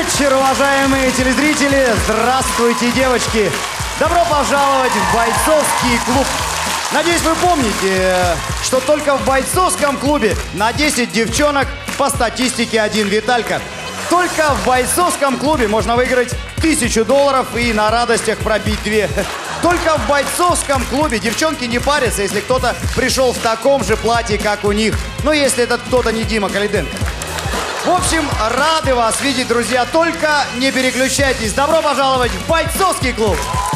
вечер, уважаемые телезрители! Здравствуйте, девочки! Добро пожаловать в бойцовский клуб! Надеюсь, вы помните, что только в бойцовском клубе на 10 девчонок по статистике один Виталька. Только в бойцовском клубе можно выиграть $1000 и на радостях пробить 2. Только в бойцовском клубе девчонки не парятся, если кто-то пришел в таком же платье, как у них. Ну, если этот кто-то не Дима Калиденко. В общем, рады вас видеть, друзья. Только не переключайтесь. Добро пожаловать в бойцовский клуб.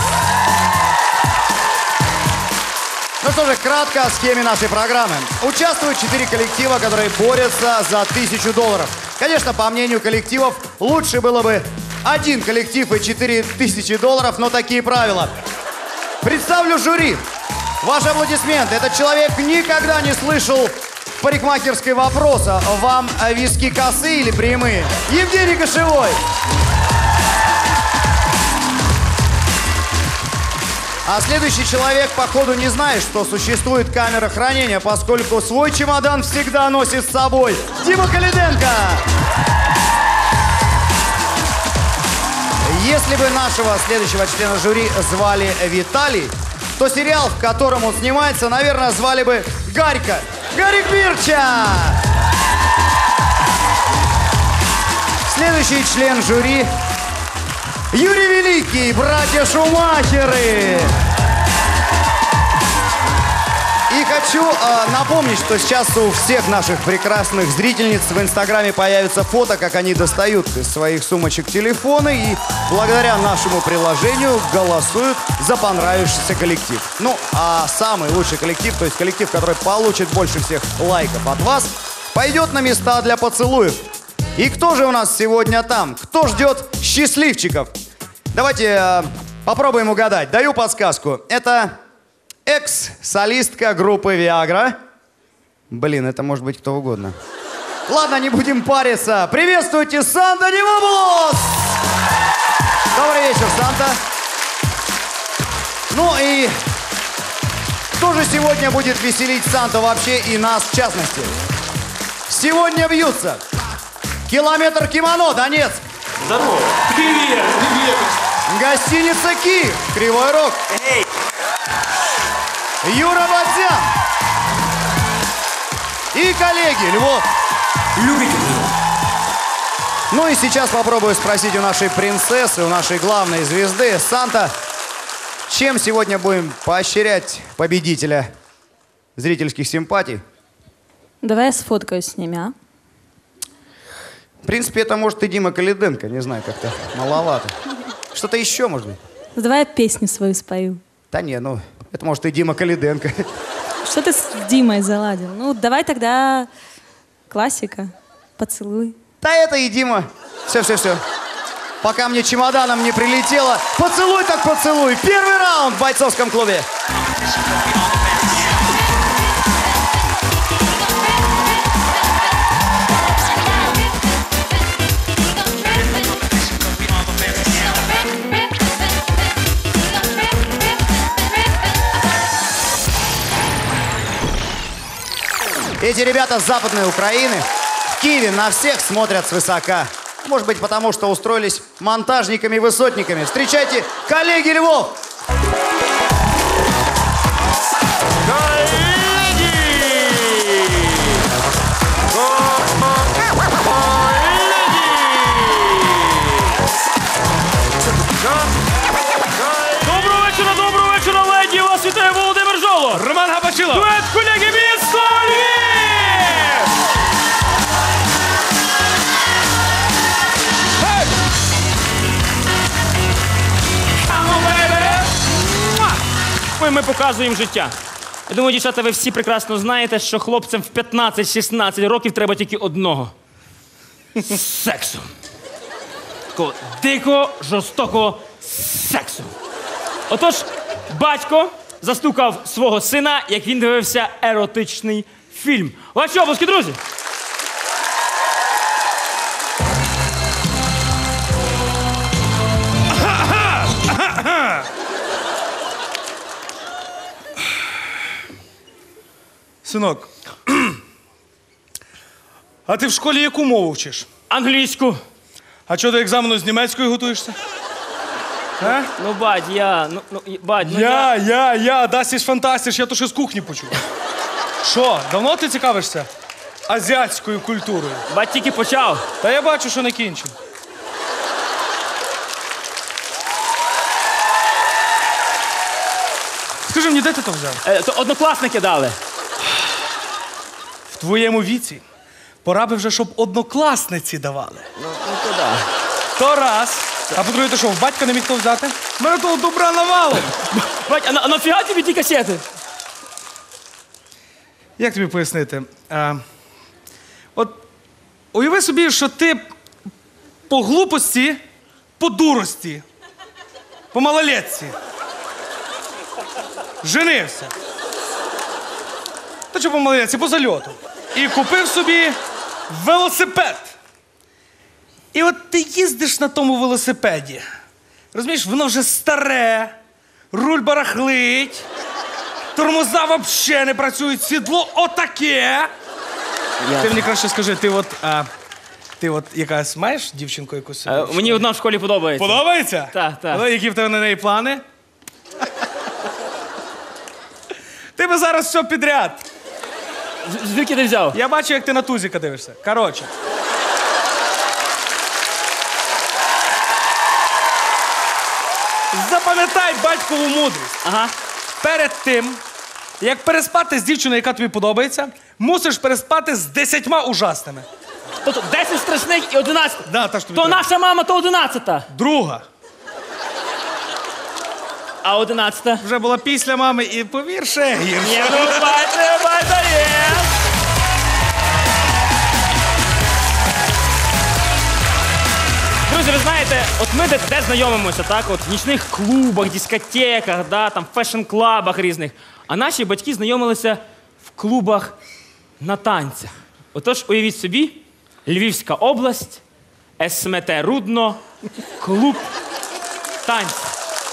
Ну что же, кратко о схеме нашей программы. Участвуют 4 коллектива, которые борются за $1000. Конечно, по мнению коллективов, лучше было бы один коллектив и $4000, но такие правила. Представлю жюри. Ваши аплодисменты. Этот человек никогда не слышал в парикмахерской вопроса: вам виски косые или прямые? Евгений Кошевой. А следующий человек, походу, не знает, что существует камера хранения, поскольку свой чемодан всегда носит с собой. Дима Калиденко. Если бы нашего следующего члена жюри звали Виталий, то сериал, в котором он снимается, наверное, звали бы Гарька. Гарик Бирча! Следующий член жюри — Юрий Великий, братья Шумахеры. И хочу напомнить, что сейчас у всех наших прекрасных зрительниц в Инстаграме появится фото, как они достают из своих сумочек телефоны и благодаря нашему приложению голосуют за понравившийся коллектив. Ну, а самый лучший коллектив, то есть коллектив, который получит больше всех лайков от вас, пойдет на места для поцелуев. И кто же у нас сегодня там? Кто ждет счастливчиков? Давайте попробуем угадать. Даю подсказку. Это экс-солистка группы Viagra. Блин, это может быть кто угодно. Ладно, не будем париться. Приветствуйте, Санта Димополос! Добрый вечер, Санта. Ну и кто же сегодня будет веселить Санту вообще и нас в частности? Сегодня бьются Километр Кимоно, Донецк. Здорово. Привет. Привет. Гостиница Киев, Кривой Рог. Эй. Юра Бадзян. И коллеги, Львов. Любите Львов? Ну и сейчас попробую спросить у нашей принцессы, у нашей главной звезды, Санта, чем сегодня будем поощрять победителя зрительских симпатий? Давай я сфоткаюсь с ними, а? В принципе, это может и Дима Калиденко, не знаю, как-то маловато. Что-то еще, может быть? Давай я песню свою спою. Да не, ну, это может и Дима Калиденко. Что ты с Димой заладил? Ну, давай тогда классика. Поцелуй. Да это и Дима. Все. Пока мне чемоданом не прилетело. Поцелуй так поцелуй. Первый раунд в бойцовском клубе. Эти ребята с Западной Украины в Киеве на всех смотрят свысока. Может быть, потому что устроились монтажниками-высотниками. Встречайте, коллеги Львов! Доброго вечора, леді! Вас вітає Володимир Жоло! Роман Габачило! Дует колеги місто Львів! Ми показуємо життя. Я думаю, дівчата, ви всі прекрасно знаєте, що хлопцям в 15-16 років треба тільки одного. Сексу. Такого дикого, жорстокого сексу. Отож, батько застукав свого сина, як він дивився еротичний фільм. Ваші оплески, друзі! Синок, а ти в школі яку мову вчиш? Англійську. А чого до екзамену з німецькою готуєшся? А? Ну, бать, бать, дасіш фантастиш, я то ще з кухні почув. Що, давно ти цікавишся азіатською культурою? Бать тільки почав. Та я бачу, що не кінчив. Скажи мені, де ти то взяв? То однокласники дали. В твоєму віці пора би вже, щоб однокласниці давали. Ну, то да. То раз. А по-друге, ти що, в батька не міг то взяти? У мене того добра навалом. Бать, а нафіга тобі ті касети? Як тобі пояснити? От уяви собі, що ти по глупості, по дурості, по малолетці женився. Та що по малолетці, по зальоту. І купив собі велосипед. І от ти їздиш на тому велосипеді. Розумієш, воно вже старе, руль барахлить, тормоза взагалі не працюють, сідло отаке. Ти мені краще скажи, ти от якась маєш дівчинку якусь? Мені одна в школі подобається. Подобається? Так. Ну, які в тебе на неї плани? Ти би зараз все підряд. Звідки ти взяв? Я бачу, як ти на тузіка дивишся. Коротше. Запам'ятай батькову мудрість. Ага. Перед тим, як переспати з дівчиною, яка тобі подобається, мусиш переспати з 10 ужасними. Тобто 10 страшних і 11. Да, та ж тобі То треба. наша мама, то 11. Друга. А 11? Вже була після мами і, повір, ще гірше. Ні, ну бать, є. Друзі, ви знаєте, от ми де знайомимося, так? От в нічних клубах, дискотеках, да, там, фешн-клабах різних. А наші батьки знайомилися в клубах на танцях. Отож, уявіть собі, Львівська область, СМТ Рудно, клуб танців.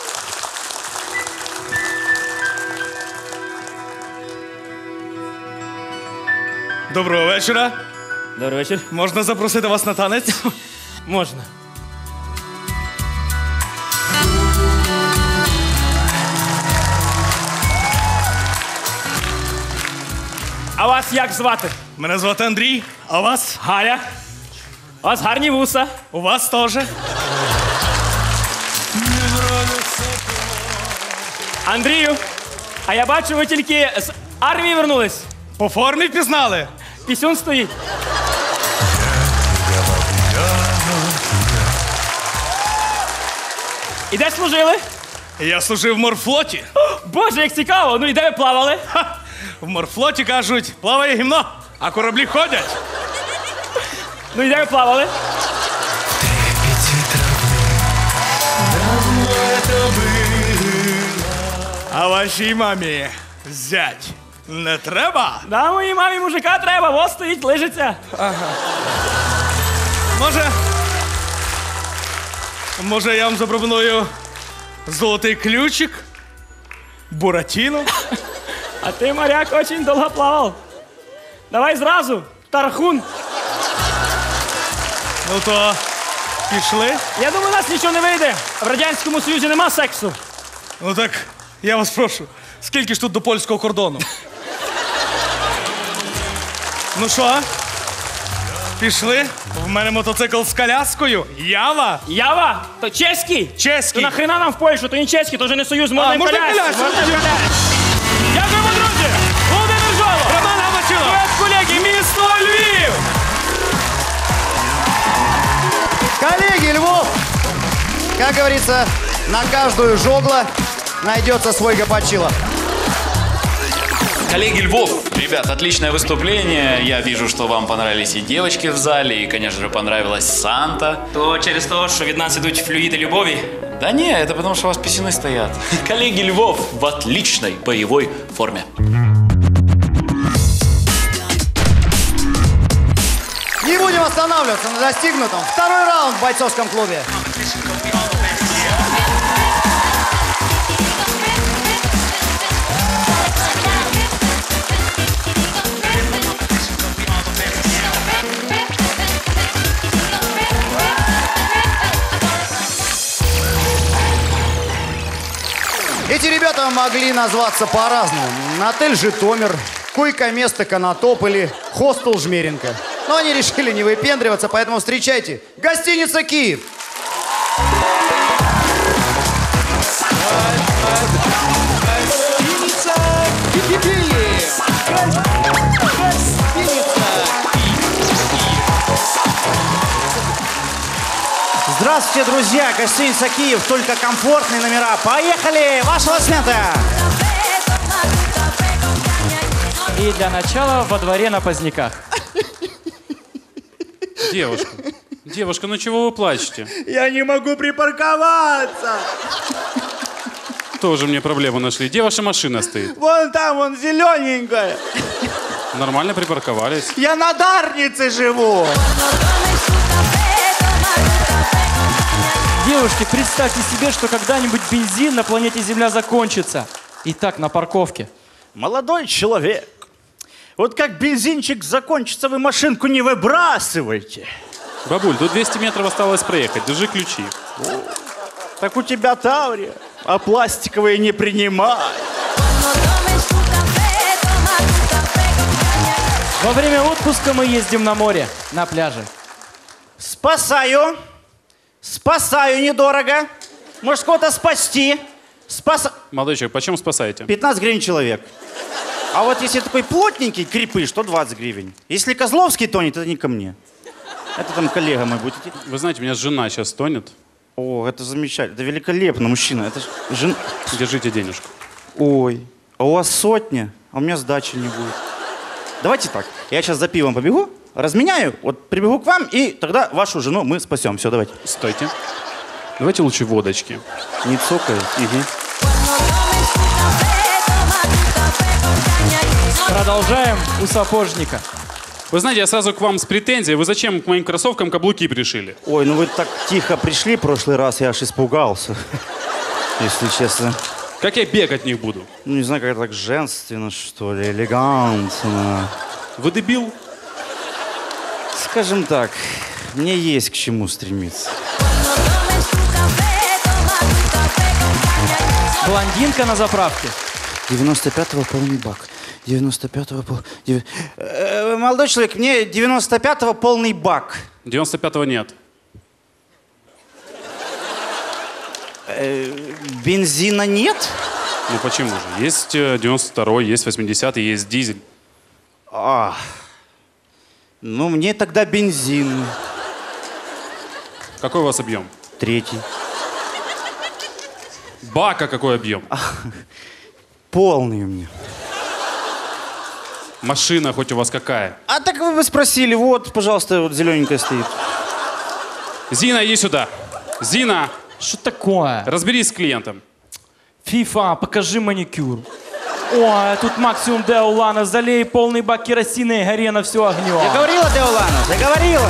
Доброго вечора. Добрий вечір. Можна запросити вас на танець? Можна. А вас як звати? Мене звати Андрій, а вас? Галя. У вас гарні вуса. У вас теж. Андрію, а я бачу, ви тільки з армії вернулись. По формі впізнали? Пісюн стоїть. І де служили? Я служив в морфлоті. Боже, як цікаво. Ну і де ви плавали? Ха! В морфлоті кажуть, плаває гімно, а кораблі ходять. Ну і де ви плавали? А вашій мамі зять не треба? Да, моїй мамі мужика треба, ось стоїть, лежиться. Може, я вам запропоную золотий ключик, буратіно? А ти, моряк, очень довго плавав. Давай зразу, тархун. Ну то пішли. Я думаю, у нас нічого не вийде. В Радянському Союзі нема сексу. Ну так, я вас прошу, скільки ж тут до польського кордону? Ну що? Пішли? В мене мотоцикл з коляскою. Ява? Ява? То чеський? Чеський. То нахрена нам в Польщу? То не чеський, то вже не союз, можна і можна колясці. колясці. Можна і колясці. Дякуємо, друзі! Володимир Жолоб! Роман Гамачилов! Привет, колеги, місто Львів! Коллеги, Львов, как говорится, на каждую жогло найдется свой гопачило. Коллеги Львов, ребят, отличное выступление. Я вижу, что вам понравились и девочки в зале, и, конечно же, понравилась Санта. То через те, що від нас ідуть флюїди любові. Да не, это потому что у вас писюны стоят. Коллеги Львов в отличной боевой форме. Не будем останавливаться на достигнутом. Второй раунд в бойцовском клубе. Эти ребята могли назваться по-разному. Отель «Житомир», койко-место «Конотоп» или хостел «Жмеренко». Но они решили не выпендриваться, поэтому встречайте. Гостиница «Киев». Гостиница Киев. Здравствуйте, друзья! Гостиница «Киев». Только комфортные номера. Поехали! Ваша лоснята! И для начала во дворе на Поздняках. Девушка, ну чего вы плачете? Я не могу припарковаться! Тоже мне проблему нашли. Где ваша машина стоит? Вон там, вон зелененькая. Нормально припарковались. Я на Дарнице живу. Девушки, представьте себе, что когда-нибудь бензин на планете Земля закончится. Итак, на парковке. Молодой человек, вот как бензинчик закончится, вы машинку не выбрасывайте. Бабуль, тут 200 метров осталось проехать. Держи ключи. Так у тебя Таврия, а пластиковые не принимай. Во время отпуска мы ездим на море, на пляже. Спасаю недорого. Может, кого-то спасти. Молодой человек, почем спасаете? 15 гривен человек. А вот если такой плотненький крепыш, то 20 гривен. Если Козловский тонет, это не ко мне. Это там коллега мой будет. Вы знаете, у меня жена сейчас тонет. О, это замечательно. Это великолепно, мужчина. Это жена. Держите денежку. Ой, а у вас сотня, а у меня сдачи не будет. Давайте так, я сейчас за пивом побегу, разменяю, вот прибегу к вам, и тогда вашу жену мы спасем. Все, давайте. Стойте. Давайте лучше водочки. Не цокай. Угу. Продолжаем у сапожника. Вы знаете, я сразу к вам с претензией. Вы зачем к моим кроссовкам каблуки пришили? Ой, ну вы так тихо пришли в прошлый раз, я аж испугался. Если честно. Как я бегать от них буду? Ну, не знаю, как так женственно, что ли, элегантно. Вы дебил? Скажем так, мне есть к чему стремиться. Блондинка на заправке. 95-го полный бак. 95-го молодой человек, мне 95-го полный бак. 95-го нет. Бензина нет? Ну почему же? Есть 92-й, есть 80-й, есть дизель. Ну, мне тогда бензин. Какой у вас объем? 3-й. Бака какой объем? Полный у меня. Машина хоть у вас какая? А так вы бы спросили, вот, пожалуйста, вот зелененькая стоит. Зина, иди сюда. Зина, Что такое? разберись с клиентом. Фифа, покажи маникюр. Ой, тут максимум Деолана, залей полный бак керосина и гори на все огнем. Я говорила, Деолана, я говорила.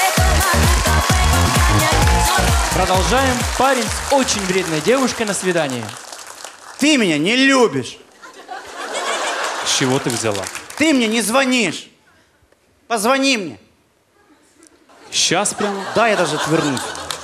Продолжаем. Парень с очень вредной девушкой на свидании. Ты меня не любишь. С чего ты взяла? Ты мне не звонишь. Позвони мне. Сейчас прямо? Да, я даже отвернусь.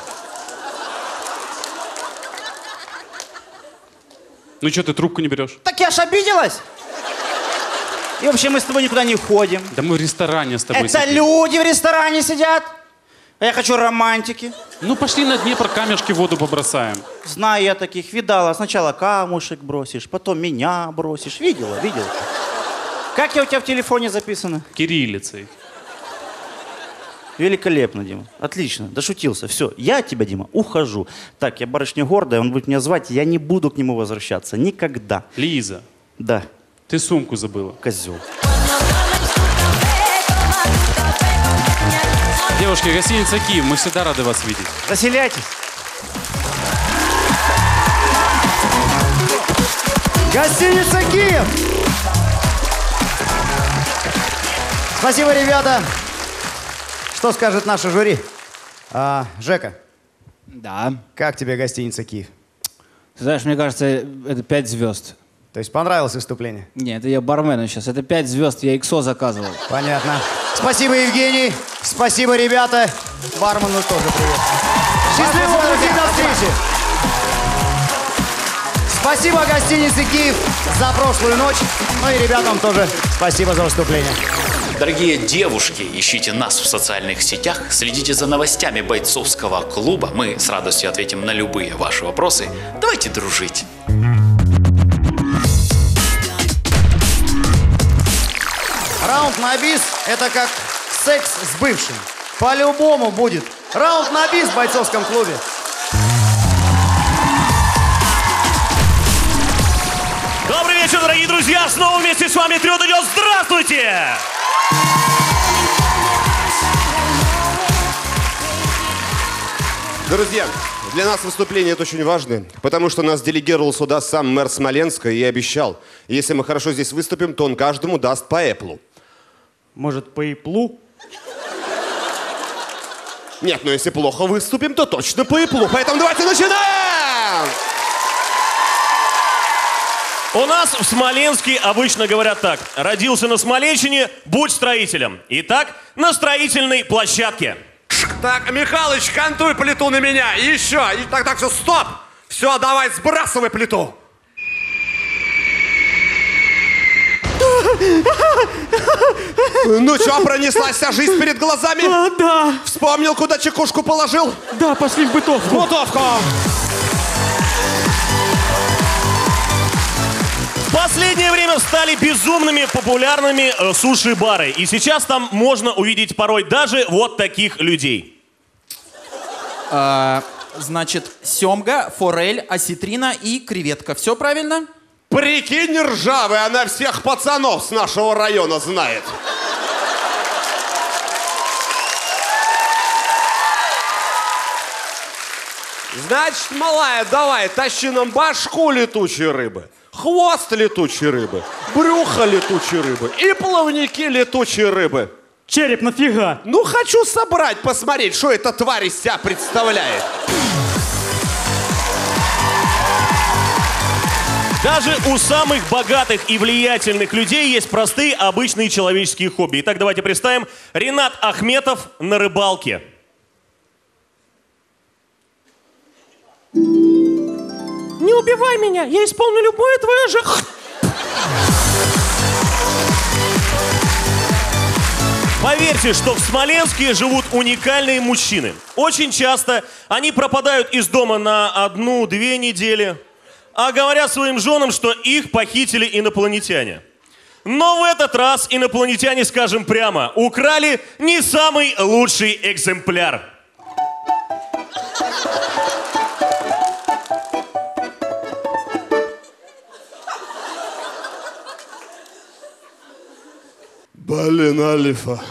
Ну что, ты трубку не берешь? Так я ж обиделась. И вообще мы с тобой никуда не ходим. Да мы в ресторане с тобой Это сидим. люди в ресторане сидят. А я хочу романтики. Ну пошли на Днепр, камешки в воду побросаем. Знаю я таких, видала. Сначала камушек бросишь, потом меня бросишь. Видела. Как я у тебя в телефоне записано? Кириллицей. Великолепно, Дима. Отлично. Дошутился. Все. Я от тебя, Дима, ухожу. Так, я барышня гордая, он будет меня звать, я не буду к нему возвращаться. Никогда. Лиза, Да, ты сумку забыла. козел. Девушки, гостиница «Киев», мы всегда рады вас видеть. Заселяйтесь. Гостиница «Киев». Спасибо, ребята. Что скажет наше жюри? Жека, Да. как тебе гостиница «Киев»? Ты знаешь, мне кажется, это 5 звезд. То есть понравилось выступление? Нет, это я бармену сейчас. Это 5 звезд, я иксо заказывал. Понятно. Спасибо, Евгений. Спасибо, ребята. Бармену тоже привет. Счастливо, друзья, до встречи. Спасибо гостинице «Киев» за прошлую ночь. Ну и ребятам тоже спасибо за выступление. Дорогие девушки, ищите нас в социальных сетях, следите за новостями бойцовского клуба. Мы с радостью ответим на любые ваши вопросы. Давайте дружить. Раунд на бис – это как секс с бывшим. По-любому будет. Раунд на бис в бойцовском клубе. Добрый вечер, дорогие друзья! Снова вместе с вами Трио Дудё. Здравствуйте! Друзья, для нас выступление это очень важно, потому что нас делегировал сюда сам мэр Смоленска и обещал, если мы хорошо здесь выступим, то он каждому даст по эплу. Может, по эплу? Нет, но если плохо выступим, то точно по эплу. Поэтому давайте начинаем! У нас в Смоленске обычно говорят так. Родился на Смоленщине, будь строителем. Итак, на строительной площадке. Так, Михалыч, кантуй плиту на меня. И еще. И так, все, стоп. Все, давай, сбрасывай плиту. Ну что, пронеслась вся жизнь перед глазами? Да. Вспомнил, куда чекушку положил? Да, пошли в бытовку. В бытовку. В последнее время стали безумными популярными суши-бары. И сейчас там можно увидеть порой даже вот таких людей. Значит, семга, форель, осетрина и креветка. Все правильно? Прикинь, ржавый, она всех пацанов с нашего района знает. Значит, малая, давай, тащи нам башку летучей рыбы, хвост летучей рыбы, брюхо летучей рыбы и плавники летучей рыбы. Череп нафига? Ну, хочу собрать, посмотреть, что эта тварь из себя представляет. Даже у самых богатых и влиятельных людей есть простые, обычные человеческие хобби. Итак, давайте представим Ренат Ахметов на рыбалке. Не убивай меня, я исполню любое твое же... Поверьте, что в Смоленске живут уникальные мужчины. Очень часто они пропадают из дома на 1-2 недели, а говорят своим женам, что их похитили инопланетяне. Но в этот раз инопланетяне, скажем прямо, украли не самый лучший экземпляр. Блин, Алифа.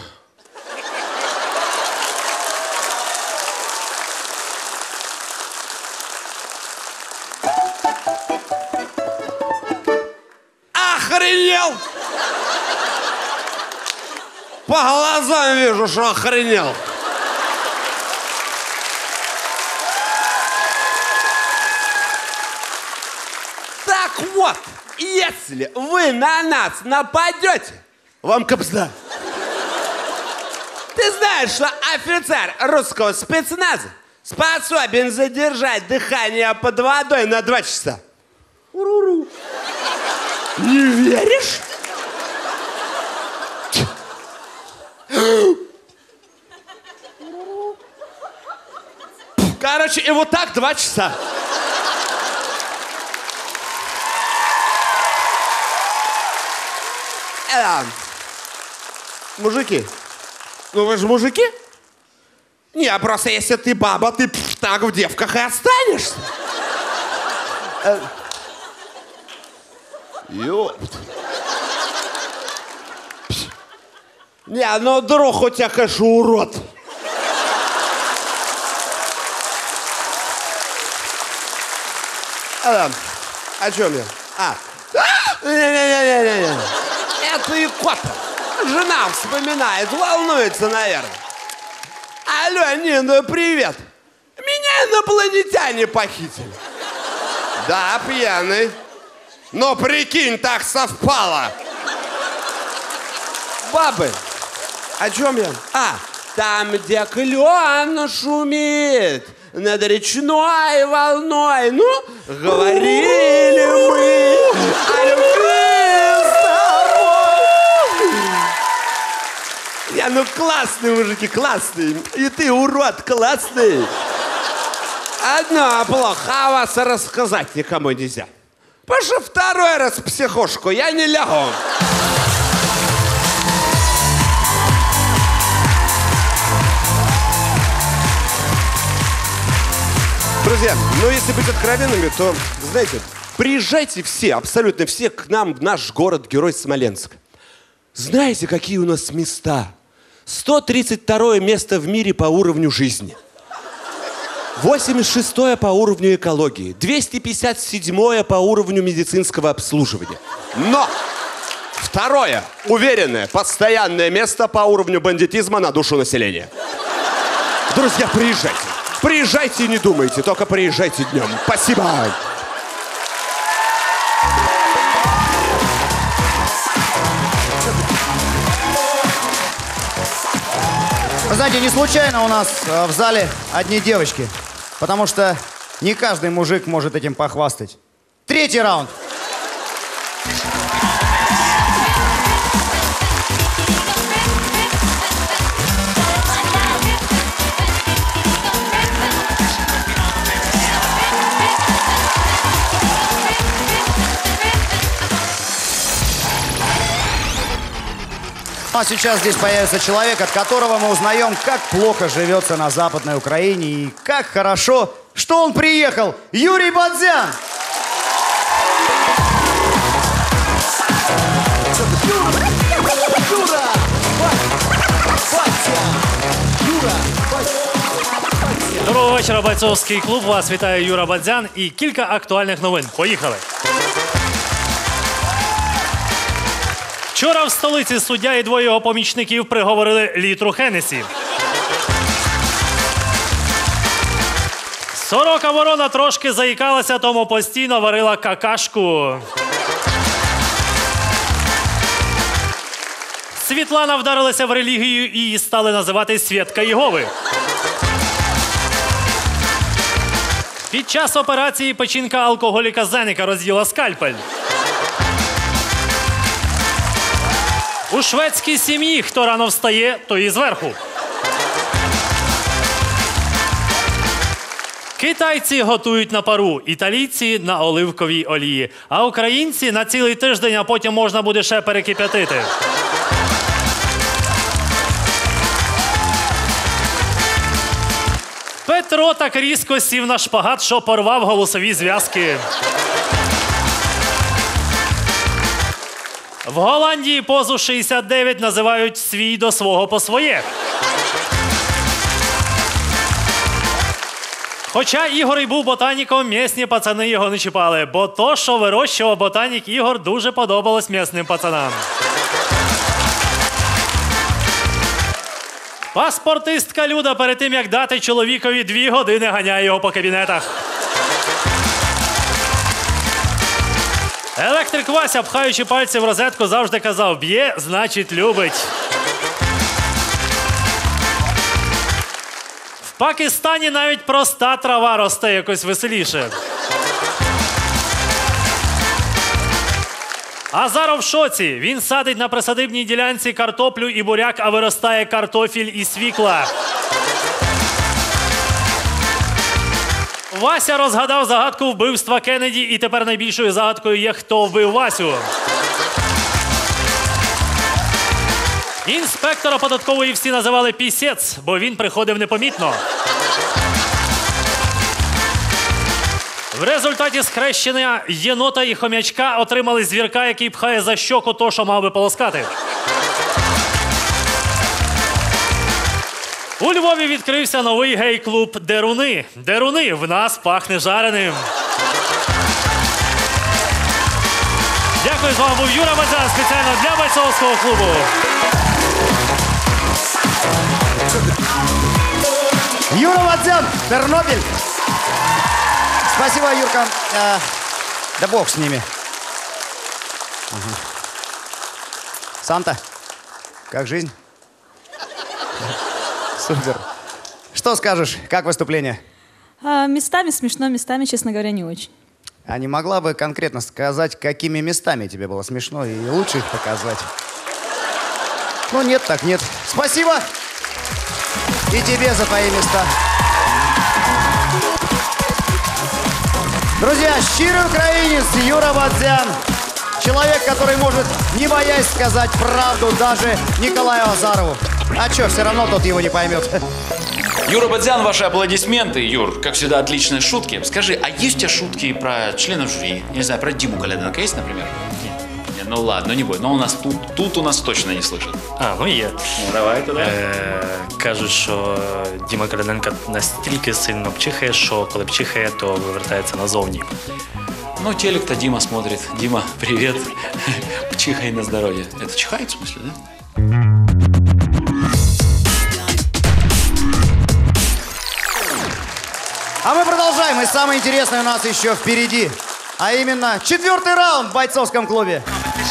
Охренел! По глазам вижу, что охренел. Так вот, если вы на нас нападете, вам капсда. Ты знаешь, что офицер русского спецназа способен задержать дыхание под водой на 2 часа? Уруру. Не веришь? Короче, и вот так 2 часа. Мужики, ну вы же мужики? Не, просто если ты баба, ты так в девках и останешься. Ёпт. Не, ну друг у тебя, конечно, урод. О чем я? Не-не-не-не-не. Это и кот. Жена вспоминает, волнуется, наверное. Алло, Нина, привет. Меня инопланетяне похитили. Да, пьяный. Но прикинь, так совпало. Бабы, о чем я? Там, где клен шумит, над речной волной. Ну, говорили мы о любви с тобой. Ну классные мужики, классные. И ты, урод, классный. Одно плохо, а вас рассказать никому нельзя. Потому что второй раз в психушку я не лягу. Друзья, ну если быть откровенными, то, знаете, приезжайте все, абсолютно все к нам в наш город-герой Смоленск. Знаете, какие у нас места? 132 место в мире по уровню жизни. 86 по уровню экологии. 257 по уровню медицинского обслуживания. Но второе, уверенное, постоянное место по уровню бандитизма на душу населения. Друзья, приезжайте. Приезжайте и не думайте, только приезжайте днем. Спасибо. Вы знаете, не случайно у нас в зале одни девочки. Потому что не каждый мужик может этим похвастать. Третий раунд. А сейчас здесь появится человек, от которого мы узнаем, как плохо живется на Западной Украине и как хорошо, что он приехал. Юрий Бадзян! Доброго вечора, бойцовський клуб. Вас вітає Юра Бадзян і кілька актуальних новин. Поїхали! Вчора в столиці суддя і двоє його помічників приговорили літру Хеннесі. Сорока ворона трошки заїкалася, тому постійно варила какашку. Світлана вдарилася в релігію і її стали називати Свідка Єгови. Під час операції печінка алкоголіка Зеника розділа скальпель. У шведській сім'ї хто рано встає, то і зверху. Китайці готують на пару, італійці – на оливковій олії, а українці – на цілий тиждень, а потім можна буде ще перекип'ятити. Петро так різко сів на шпагат, що порвав голосові зв'язки. В Голландії позу 69 називають свій до свого по своє. Хоча Ігор і був ботаніком, місні пацани його не чіпали, бо то, що вирощував ботанік Ігор, дуже подобалось місним пацанам. Паспортистка Люда перед тим, як дати чоловікові 2 години, ганяє його по кабінетах. Електрик Вася, пхаючи пальці в розетку, завжди казав: б'є, значить любить. В Пакистані навіть проста трава росте якось веселіше. Азаров в шоці. Він садить на присадибній ділянці картоплю і буряк, а виростає картофіль і свікла. Вася розгадав загадку вбивства Кеннеді, і тепер найбільшою загадкою є, хто вбив Васю. Інспектора податкової всі називали пісець, бо він приходив непомітно. В результаті схрещення єнота і хомячка отримали звірка, який пхає за щоку то, що мав би полоскати. У Львові відкрився новий гей-клуб «Деруни». Деруни, в нас пахне жареним. Дякую, з вами був Юра Бадзян, спеціально для бойцовського клубу. Юра Бадзян, Тернопіль. Спасибо, Юрка. Да бог с ними. Ага. Санта, как жизнь? Супер. Что скажешь, как выступление? Местами смешно, местами, честно говоря, не очень. А не могла бы конкретно сказать, какими местами тебе было смешно, и лучше их показать? Ну, нет, так нет. Спасибо. И тебе за твои места. Друзья, щирый украинец Юра Бадзян. Человек, который может, не боясь сказать правду даже Николаю Азарову. А чё, все равно тот его не поймет. Юра Бадзян, ваши аплодисменты. Юр, как всегда, отличные шутки. Скажи, а есть у тебя шутки про членов жюри? Я не знаю, про Диму Коляденко есть, например? Нет. Ну ладно, не будет. Но у нас тут у нас точно не слышат. Ну є. Ну, давай тогда. Кажуть, що Діма Коляденко настільки сильно пчихає, що коли пчихає, то вивертається назовні. Ну, телек-то Дима смотрит. Дима, привет. Пчихай на здоровье. Это чихает, в смысле, да? А мы продолжаем, и самое интересное у нас еще впереди. А именно 4-й раунд в бойцовском клубе.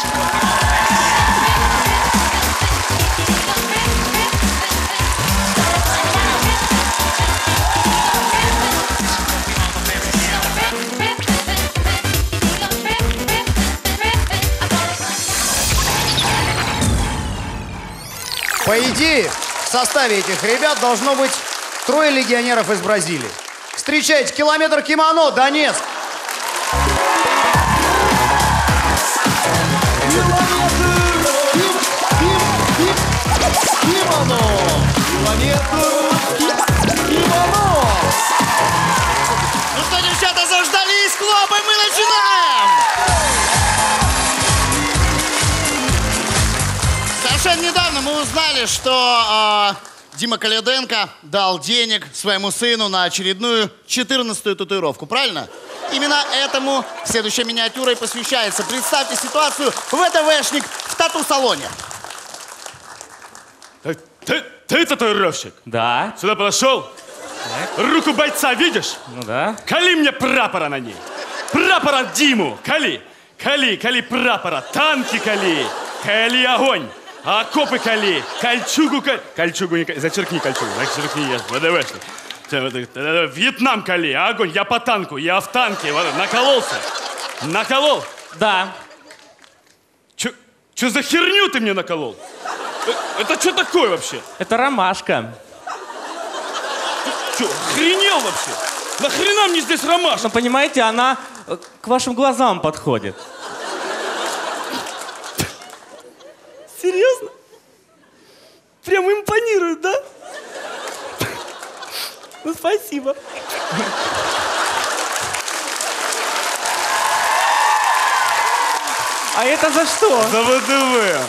По идее, в составе этих ребят должно быть 3 легионеров из Бразилии. Встречайте, километр кимоно, Донецк. Кимоно! Ну что, девчата, заждались? Хлопаем, мы начинаем! Совершенно недавно мы узнали, что Дима Коляденко дал денег своему сыну на очередную 14-ю татуировку, правильно? Именно этому следующая миниатюра и посвящается. Представьте ситуацию: ВТВшник в тату-салоне. Ты татуировщик? Да. Сюда подошел? Руку бойца видишь? Ну да. Кали мне прапора на ней. Прапора Диму. Кали. Кали прапора. Танки кали. Кали огонь. Окопы кали. Кольчугу кали. Кольчугу не кали. Зачеркни кольчугу. Зачеркни, я ВДВшник. Вьетнам кали. Огонь. Я по танку. Я в танке. Накололся. Наколол? Да. Чё за херню ты мне наколол? Это что такое вообще? Это ромашка. Ты что, охренел вообще? Нахрена мне здесь ромашка? Ну, понимаете, она к вашим глазам подходит. Серьезно? Прям импонирует, да? Ну, спасибо. А это за что? За ВДВ.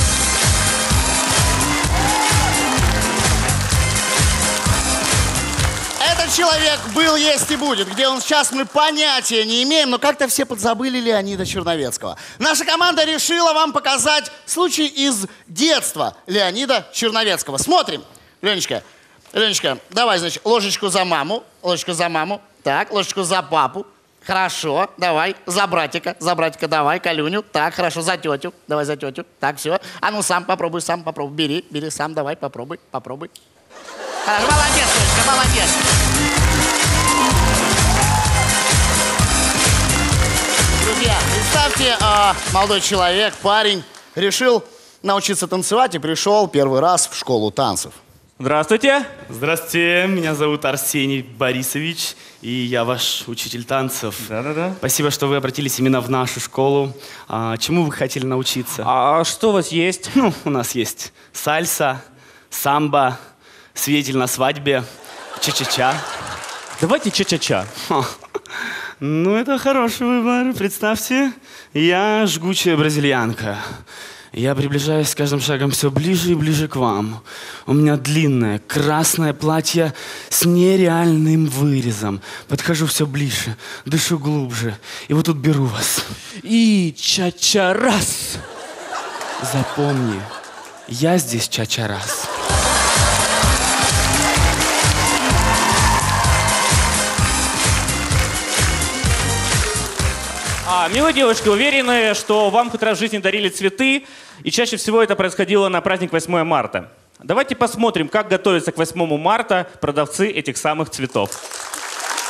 Этот человек был, есть и будет. Где он сейчас, мы понятия не имеем, но как-то все подзабыли Леонида Черновецкого. Наша команда решила вам показать случай из детства Леонида Черновецкого. Смотрим. Ленечка, давай, значит, ложечку за маму, так, ложечку за папу. Хорошо, давай, за братика, давай, Калюню. Так, хорошо, за тетю, давай за тетю. Так, все. А ну сам попробуй, бери сам, давай, попробуй. Хорошо, молодец, Ленечка, молодец. Друзья, представьте, молодой человек, парень, решил научиться танцевать и пришел первый раз в школу танцев. Здравствуйте. Здравствуйте, меня зовут Арсений Борисович, и я ваш учитель танцев. Да-да-да. Спасибо, что вы обратились именно в нашу школу. Чему вы хотели научиться? А что у вас есть? Ну, у нас есть сальса, самбо, свидетель на свадьбе, ча-ча-ча. Давайте ча-ча-ча. Ну, это хороший выбор. Представьте, я жгучая бразильянка. Я приближаюсь с каждым шагом все ближе и ближе к вам. У меня длинное красное платье с нереальным вырезом. Подхожу все ближе, дышу глубже. И вот тут беру вас. И ча-ча раз. Запомни, я здесь ча-ча раз. Милые девушки, уверены, что вам хоть раз в жизни дарили цветы, и чаще всего это происходило на праздник 8 марта. Давайте посмотрим, как готовятся к 8 марта продавцы этих самых цветов.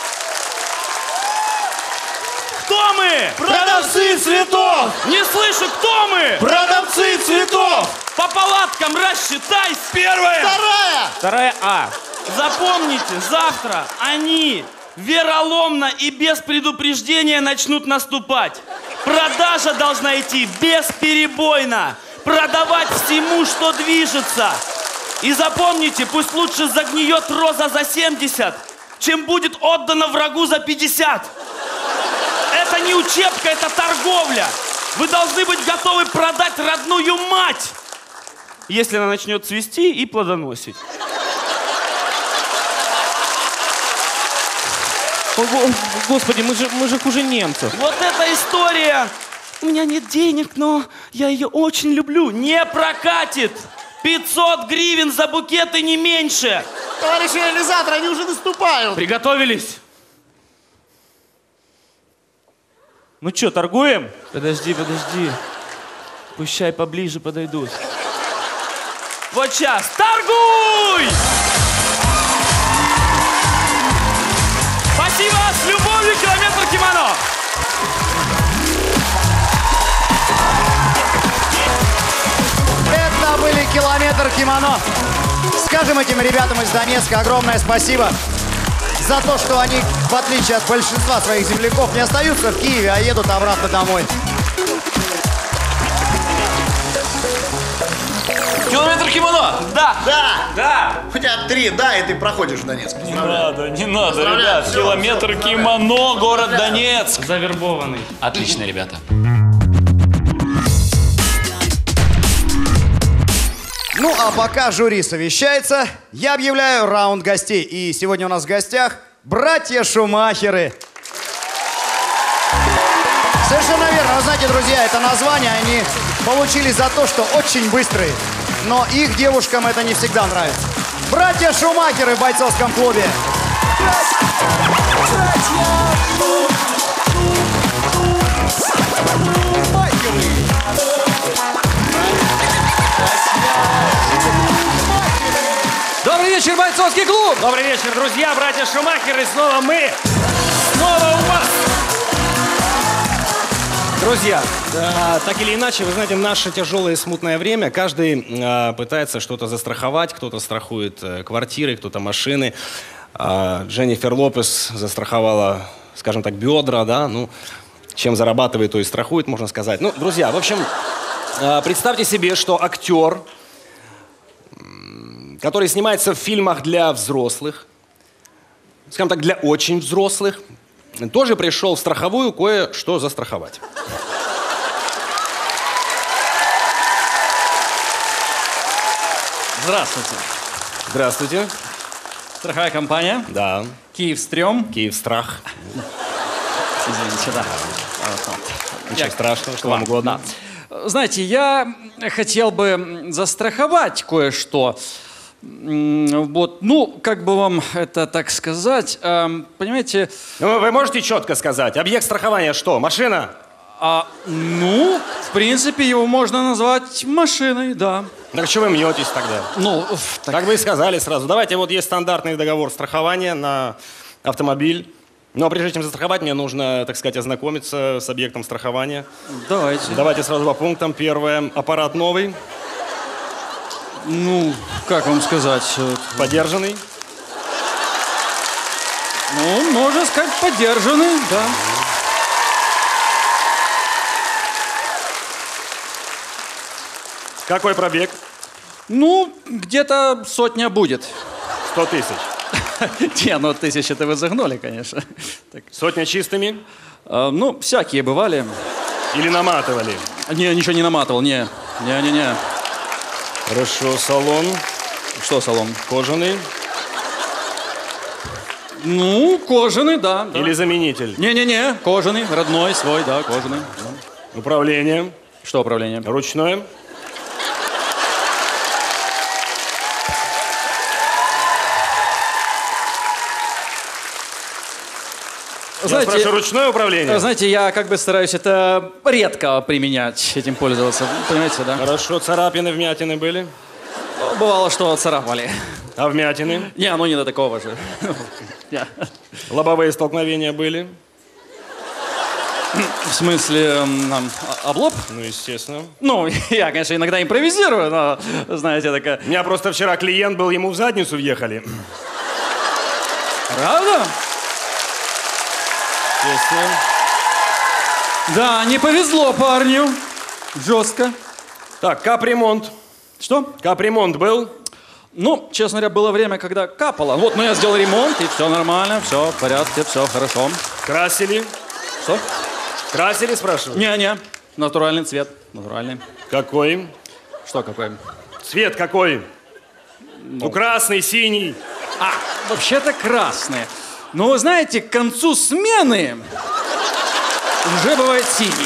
мы? Продавцы цветов! Не слышу, кто мы? Продавцы цветов! По палаткам рассчитайся. Первая! Вторая А. Запомните, завтра они вероломно и без предупреждения начнут наступать. Продажа должна идти бесперебойно. Продавать всему, что движется. И запомните, пусть лучше загниет роза за 70, чем будет отдана врагу за 50. Это не учебка, это торговля. Вы должны быть готовы продать родную мать, если она начнет цвести и плодоносить. Господи, мы же хуже немцев. Вот эта история. У меня нет денег, но я ее очень люблю. Не прокатит. 500 гривен за букет и не меньше. Товарищи реализаторы, они уже наступают. Приготовились? Ну что, торгуем? Подожди. Пущай поближе подойдут. Вот сейчас. Торгуй! Спасибо! С любовью, километр кимоно! Это были «Километр кимоно». Скажем этим ребятам из Донецка огромное спасибо за то, что они, в отличие от большинства своих земляков, не остаются в Киеве, а едут обратно домой. Километр кимоно? Да. У тебя 3 «да», и ты проходишь в Донецк. Не надо, ребят. Километр кимоно, город Донецк. Завербованный. Отлично, ребята. Ну, а пока жюри совещается, я объявляю раунд гостей. И сегодня у нас в гостях братья Шумахеры. Совершенно верно. Вы знаете, друзья, это название они получили за то, что очень быстрые. Но их девушкам это не всегда нравится. Братья Шумахеры в бойцовском клубе. Добрый вечер, бойцовский клуб! Добрый вечер, друзья, братья Шумахеры. Снова мы, снова у вас. Друзья, так или иначе, вы знаете, наше тяжелое и смутное время. Каждый пытается что-то застраховать. Кто-то страхует квартиры, кто-то машины. Дженнифер Лопес застраховала, скажем так, бедра, да, ну, чем зарабатывает, то и страхует, можно сказать. Ну, друзья, в общем, представьте себе, что актер, который снимается в фильмах для взрослых, скажем так, для очень взрослых, тоже пришел в страховую кое-что застраховать. Здравствуйте. Здравствуйте. Страховая компания? Да. Киевстрём? Киевстрах. Извините, да. Ничего страшного, что вам угодно. Да. Знаете, я хотел бы застраховать кое-что. Вот, ну, как бы вам это так сказать, понимаете... Ну, вы можете четко сказать, объект страхования что, машина? Ну, в принципе, его можно назвать машиной, да. Так что вы мнетесь тогда? Ну, так вы и сказали сразу. Давайте, вот есть стандартный договор страхования на автомобиль. Но прежде чем застраховать, мне нужно, так сказать, ознакомиться с объектом страхования. Давайте. Давайте сразу по пунктам. Первое. Аппарат новый. Ну, как вам сказать? Подержанный. Ну, можно сказать, подержанный, да. Какой пробег? Ну, где-то 100 будет. 100 тысяч. Не, ну 1000 вы загнули, конечно. Так. 100 чистыми? Ну, всякие бывали. Или наматывали? Не, ничего не наматывал, не. Не. Хорошо, салон. Что салон? Кожаный? Ну, кожаный, да. Или заменитель? Не, кожаный, родной, свой, да, кожаный. Да. Управление? Что управление? Ручное? Знаете, я спрашиваю, ручное управление? Знаете, я как бы стараюсь это редко применять, этим пользоваться. Понимаете, да? Хорошо, царапины, вмятины были? Бывало, что царапали. А вмятины? Не, ну не до такого же. Лобовые столкновения были? В смысле, облоб? Ну, естественно. Ну, я, конечно, иногда импровизирую, но, знаете, такая... У меня просто вчера клиент был, ему в задницу въехали. Правда? Естественно. Да, не повезло парню. Жестко. Так, капремонт. Что? Капремонт был? Ну, честно говоря, было время, когда капало. Вот, но я сделал ремонт, и все нормально, все в порядке, все хорошо. Красили? Что? Красили, спрашиваю? Не-не, натуральный цвет, натуральный. Какой? Что какой? Цвет какой? Ну, красный, синий. А, вообще-то красный. Но вы знаете, к концу смены уже бывает синий.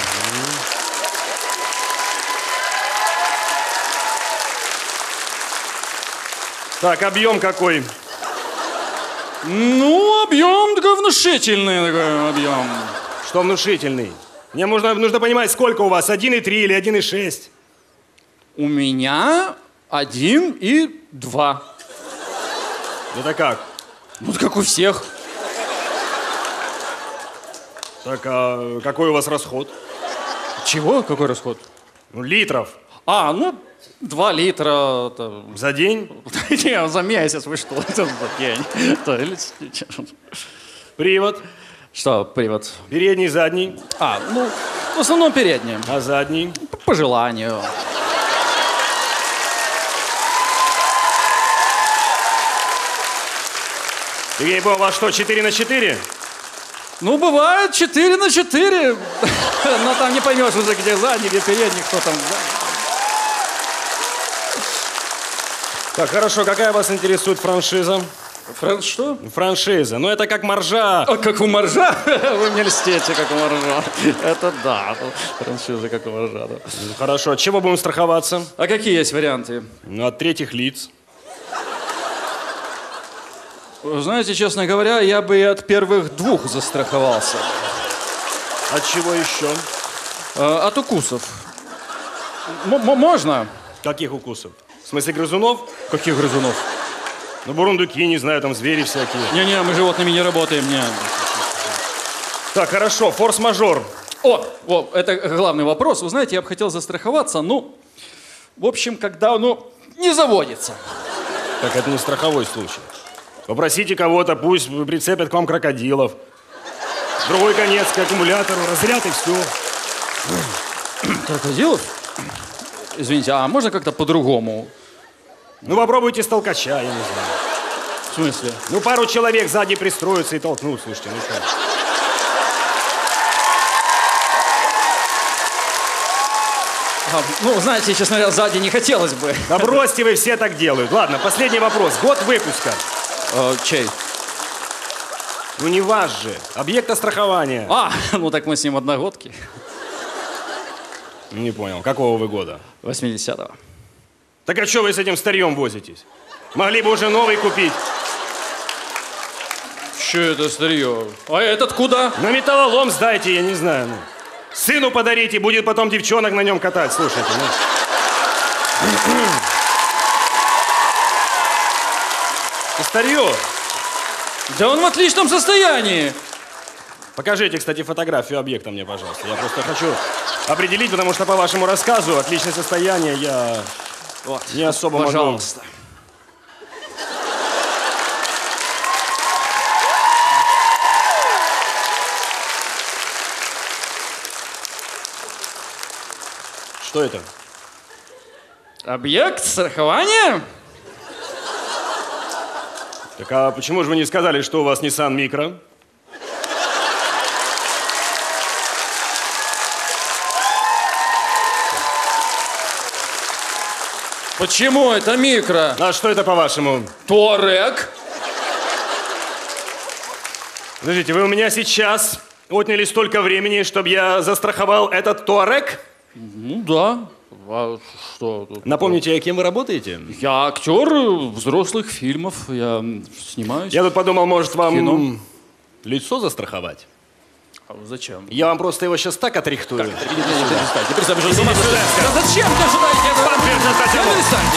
Так, объем какой? Ну, объем такой внушительный такой объем. Что внушительный? Мне нужно понимать, сколько у вас, 1,3 или 1,6? У меня 1 и 2. Это как? Вот как у всех. Так, а какой у вас расход? Чего? Какой расход? Ну, литров. А, ну, 2 литра. Это... За день? Не, за месяц, вы что? Это за день. Привод? Что привод? Передний, задний? А, ну, в основном передний. А задний? По желанию. Ей-богу, у вас что, 4×4? Ну, бывает 4×4. Но там не поймешь уже, где задний, где передний, кто там. Так, хорошо, какая вас интересует франшиза? Что? Франшиза. Ну, это как маржа. А, как у маржа? Вы мне льстите, как у маржа. Это да. Франшиза, как у маржа, да. Ну, хорошо, от чего будем страховаться? А какие есть варианты? Ну, от третьих лиц. Вы знаете, честно говоря, я бы и от первых 2 застраховался. От чего еще? От укусов. Можно? Каких укусов? В смысле грызунов? Каких грызунов? Ну, бурундуки, не знаю, там звери всякие. Не-не, мы животными не работаем, не. Так, хорошо, форс-мажор. О, это главный вопрос. Вы знаете, я бы хотел застраховаться, ну, в общем, когда, не заводится. Так это не страховой случай. Попросите кого-то, пусть прицепят к вам крокодилов. Другой конец к аккумулятору, разряд и все. Крокодилов? Извините, а можно как-то по-другому? Ну, попробуйте с толкача, я не знаю. В смысле? Ну, пару человек сзади пристроятся и толкнут, слушайте, ну что. Ну, знаете, честно говоря, сзади не хотелось бы. Да бросьте вы, все так делают. Ладно, последний вопрос. Год выпуска. Чей? Ну, не ваш же. Объекта страхования. А, ну так мы с ним одногодки. Не понял. Какого вы года? 80-го. Так а что вы с этим старьем возитесь? Могли бы уже новый купить. Что это старье? А этот куда? На металлолом сдайте, я не знаю. Ну. Сыну подарите, будет потом девчонок на нем катать. Слушайте, Старье. Да он в отличном состоянии. Покажите, кстати, фотографию объекта мне, пожалуйста. Я просто хочу определить, потому что по вашему рассказу отличное состояние я не особо могу. Пожалуйста. Что это? Объект страхования? Так а почему же вы не сказали, что у вас Nissan Micra? Почему это микро? А что это, по-вашему? Touareg. Подождите, вы у меня сейчас отняли столько времени, чтобы я застраховал этот Touareg? Ну да. А что? Напомните, а кем вы работаете? Я актер взрослых фильмов. Я снимаюсь. Я тут подумал, может, вам кино. лицо застраховать? А зачем? Я вам просто его сейчас так отрихтую. Перестаньте, зачем ты сюда? Перестаньте.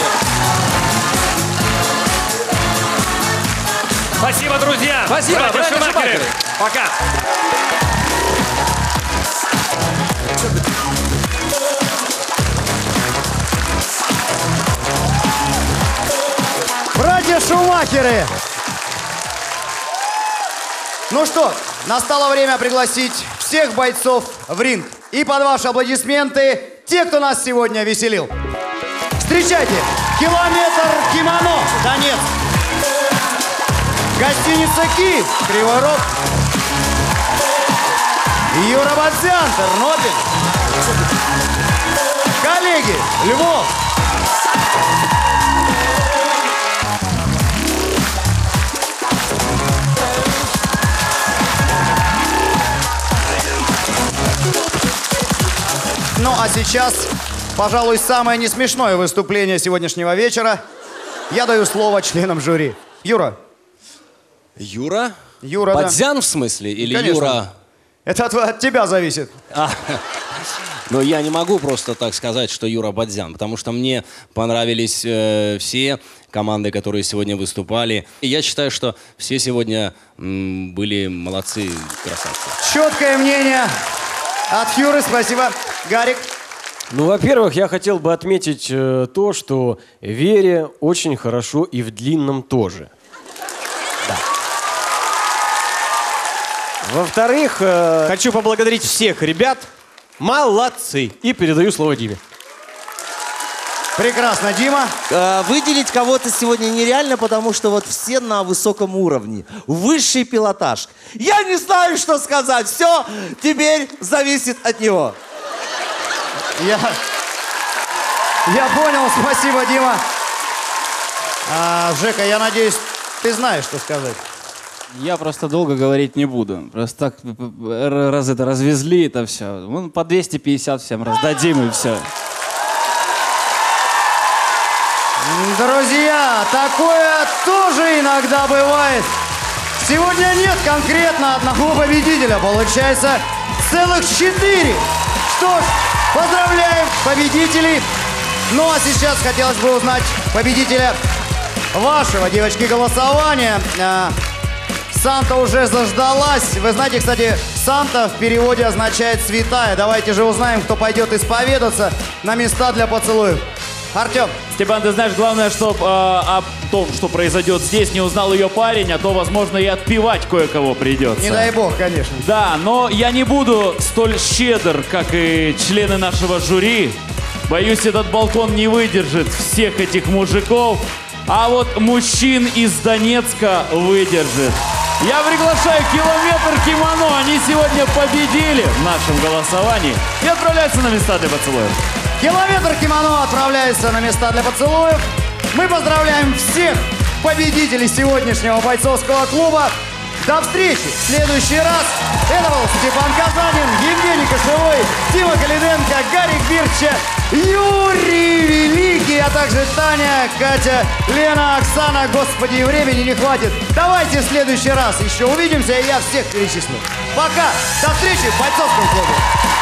Спасибо, друзья! Спасибо, братья Шумахеры. Пока! Шумахеры! Ну что, настало время пригласить всех бойцов в ринг. И под ваши аплодисменты те, кто нас сегодня веселил. Встречайте, Километр Кимоно, Донецк. Гостиница Ки, Кривой Рог. Юра Бадзян, Тернопиль. Коллеги, Львов. Ну а сейчас, пожалуй, самое несмешное выступление сегодняшнего вечера. Я даю слово членам жюри. Юра. Юра? Юра, Бадзян да. в смысле? Или Конечно. Юра? Это от тебя зависит. Но я не могу просто так сказать, что Юра Бадзян, потому что мне понравились все команды, которые сегодня выступали. И я считаю, что все сегодня были молодцы, красавцы. Четкое мнение от Юры, спасибо. Гарик. Ну, во-первых, я хотел бы отметить то, что Вере очень хорошо и в длинном тоже. Да. Во-вторых, хочу поблагодарить всех ребят. Молодцы. И передаю слово Диме. Прекрасно, Дима. Выделить кого-то сегодня нереально, потому что вот все на высоком уровне. Высший пилотаж. Я не знаю, что сказать. Все теперь зависит от него. Я понял, спасибо, Дима. Жека, я надеюсь, ты знаешь, что сказать. Я просто долго говорить не буду. Просто так развезли это все. Вон по 250 всем раздадим и все. Друзья, такое тоже иногда бывает. Сегодня нет конкретно одного победителя. Получается целых 4. Что ж, поздравляем победителей. Ну а сейчас хотелось бы узнать победителя вашего, девочки, голосования. Санта уже заждалась. Вы знаете, кстати, Санта в переводе означает «святая». Давайте же узнаем, кто пойдет исповедаться на места для поцелуев. Артем. Степан, ты знаешь, главное, чтобы о том, что произойдет здесь, не узнал ее парень, а то, возможно, и отпевать кое-кого придется. Не дай бог, конечно. Да, но я не буду столь щедр, как и члены нашего жюри. Боюсь, этот балкон не выдержит всех этих мужиков, а вот мужчин из Донецка выдержит. Я приглашаю Километр Кимоно. Они сегодня победили в нашем голосовании и отправляются на места для поцелуев. Километр Кимоно отправляется на места для поцелуев. Мы поздравляем всех победителей сегодняшнего бойцовского клуба. До встречи в следующий раз. Это был Степан Казанин, Евгений Кошевой, Дима Калиденко, Гарик Бирча, Юрий Великий, а также Таня, Катя, Лена, Оксана. Господи, времени не хватит. Давайте в следующий раз еще увидимся, и я всех перечислю. Пока. До встречи в бойцовском клубе.